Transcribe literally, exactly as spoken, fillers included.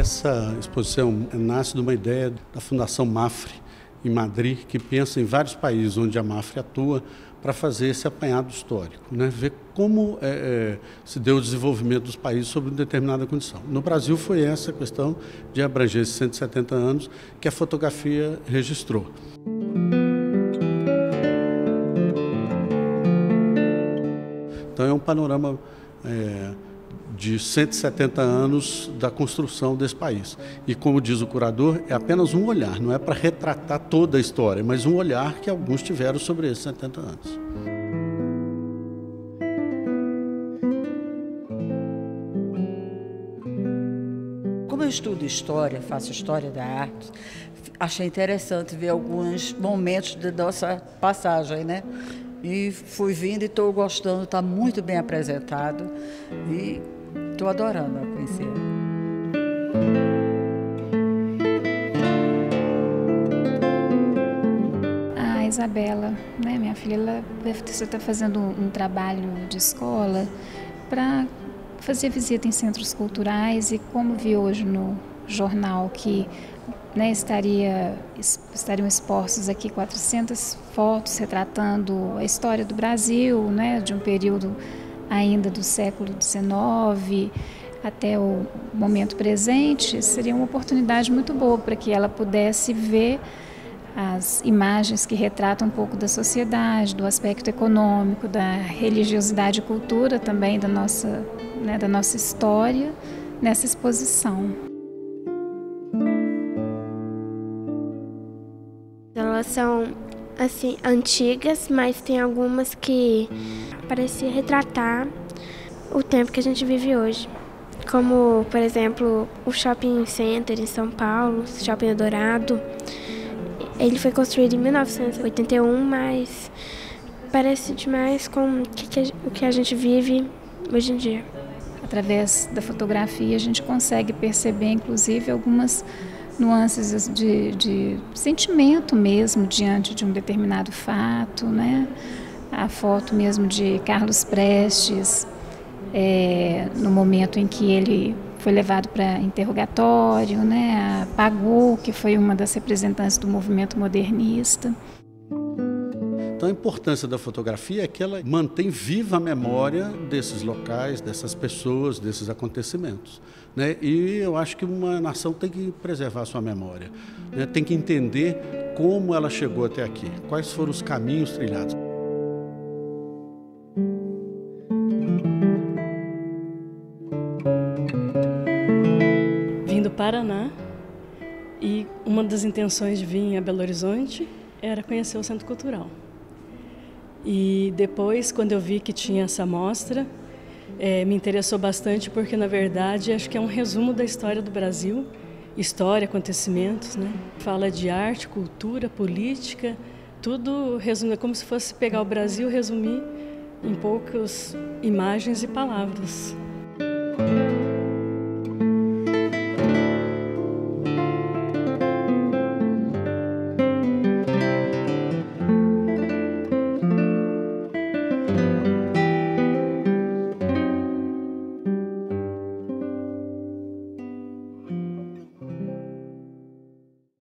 Essa exposição nasce de uma ideia da Fundação MAFRE, em Madrid, que pensa em vários países onde a MAFRE atua para fazer esse apanhado histórico, né? Ver como é, é, se deu o desenvolvimento dos países sobre uma determinada condição. No Brasil foi essa questão de abranger esses cento e setenta anos que a fotografia registrou. Então é um panorama é, de cento e setenta anos da construção desse país. E como diz o curador, é apenas um olhar, não é para retratar toda a história, mas um olhar que alguns tiveram sobre esses setenta anos. Como eu estudo história, faço história da arte, achei interessante ver alguns momentos da nossa passagem, né? E fui vindo e estou gostando, está muito bem apresentado e estou adorando conhecer. A Isabela, né, minha filha, ela está fazendo um trabalho de escola para fazer visita em centros culturais e como vi hoje no jornal que né, estaria, estariam expostos aqui quatrocentas fotos retratando a história do Brasil, né, de um período ainda do século dezenove até o momento presente, seria uma oportunidade muito boa para que ela pudesse ver as imagens que retratam um pouco da sociedade, do aspecto econômico, da religiosidade e cultura também da nossa, né, da nossa história nessa exposição. Elas são assim antigas, mas tem algumas que parecem retratar o tempo que a gente vive hoje. Como, por exemplo, o Shopping Center em São Paulo, o Shopping Eldorado. Ele foi construído em mil novecentos e oitenta e um, mas parece demais com o que a gente vive hoje em dia. Através da fotografia a gente consegue perceber, inclusive, algumas nuances de, de sentimento mesmo diante de um determinado fato, né? A foto mesmo de Carlos Prestes, é, no momento em que ele foi levado para interrogatório, né? A Pagu, que foi uma das representantes do movimento modernista. Então a importância da fotografia é que ela mantém viva a memória desses locais, dessas pessoas, desses acontecimentos, né? E eu acho que uma nação tem que preservar a sua memória, né? Tem que entender como ela chegou até aqui, quais foram os caminhos trilhados. Vim do Paraná e uma das intenções de vir a Belo Horizonte era conhecer o Centro Cultural. E depois, quando eu vi que tinha essa mostra, é, me interessou bastante porque, na verdade, acho que é um resumo da história do Brasil, história, acontecimentos, né? Fala de arte, cultura, política, tudo resumido, é como se fosse pegar o Brasil e resumir em poucas imagens e palavras.